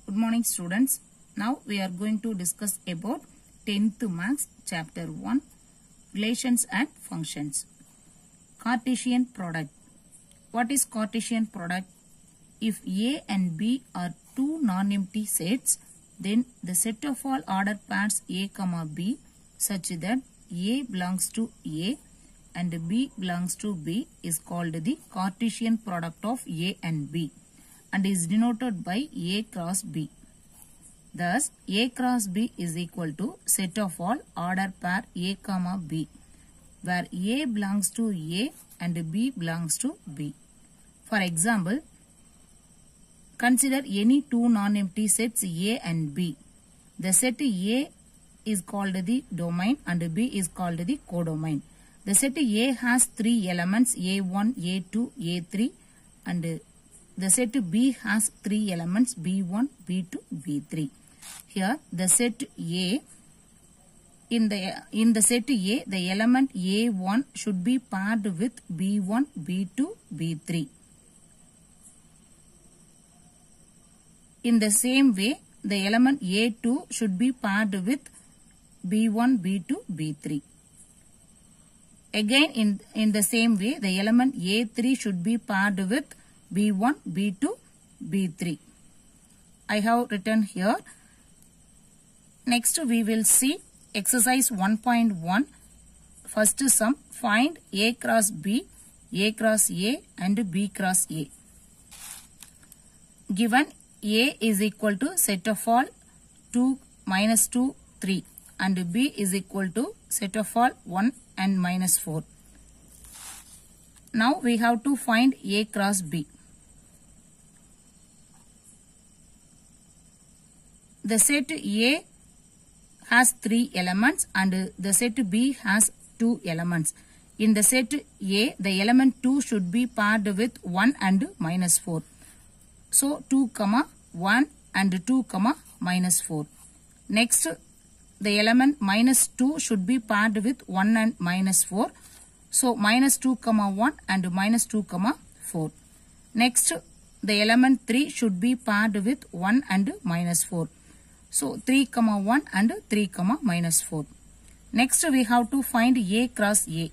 Good morning students. Now we are going to discuss about 10th Maths chapter 1 Relations and Functions. Cartesian product. What is Cartesian product? If A and B are two non-empty sets, then the set of all order pairs A, B such that A belongs to A and B belongs to B is called the Cartesian product of A and B and is denoted by A cross B. Thus, A cross B is equal to set of all order pair A, B, where A belongs to A and B belongs to B. For example, consider any two non-empty sets A and B. The set A is called the domain and B is called the codomain. The set A has three elements A1, A2, A3 and the set B has three elements B1, B2, B3. Here the set A, in the set A, the element A1 should be paired with B1, B2, B3. In the same way, the element A2 should be paired with B1, B2, B3. Again, in the same way, the element A3 should be paired with B1, B2, B3. I have written here. Next, we will see exercise 1.1. First sum, find A cross B, A cross A and B cross A. Given A is equal to set of all 2, minus 2, 3 and B is equal to set of all 1 and minus 4. Now we have to find A cross B. The set A has 3 elements and the set B has 2 elements. In the set A, the element 2 should be paired with 1 and minus 4. So 2, 1 and 2, minus 4. Next, the element minus 2 should be paired with 1 and minus 4. So minus 2, 1 and minus 2, 4. Next, the element 3 should be paired with 1 and minus 4. So 3, 1 and 3, minus 4. Next, we have to find A cross A.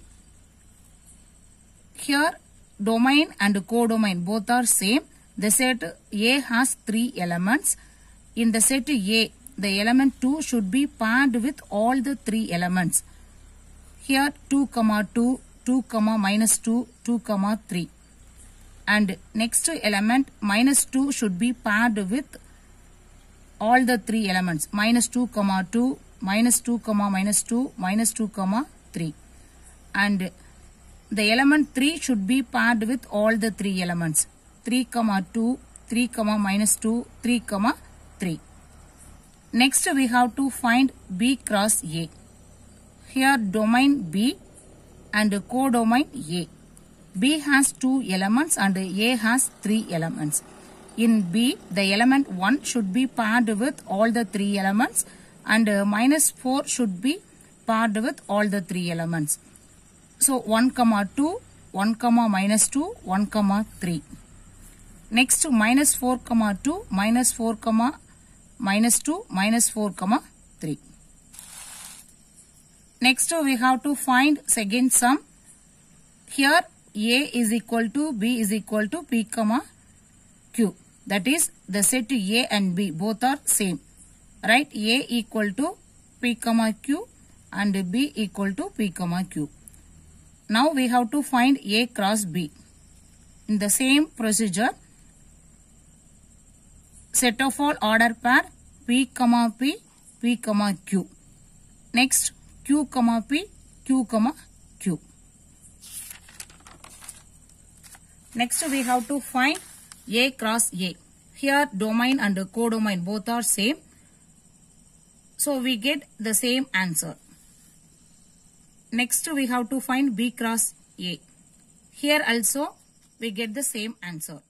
Here, domain and codomain both are same. The set A has 3 elements. In the set A, the element 2 should be paired with all the 3 elements. Here 2, 2, 2, minus 2, 2, 3. And next element minus 2 should be paired with all the 3 elements minus 2, 2, minus 2, minus 2, minus 2, 3. And the element 3 should be paired with all the 3 elements 3, 2, 3, minus 2, 3, 3. Next, we have to find B cross A. Here domain B and codomain A. B has 2 elements and A has 3 elements. In B, the element 1 should be paired with all the 3 elements and minus 4 should be paired with all the 3 elements. So 1, 2, 1, minus 2, 1, 3. Next, minus 4, 2, minus 4, minus 2, minus 4, 3. Next, we have to find second sum. Here, A is equal to B is equal to P, Q. That is, the set A and B both are same. Write A equal to P, Q and B equal to P, Q. Now, we have to find A cross B. In the same procedure, set of all order pair P, P, P, Q. Next, Q, P, Q, Q. Next, we have to find A cross A. Here, domain and codomain both are same. So, we get the same answer. Next, we have to find B cross A. Here also, we get the same answer.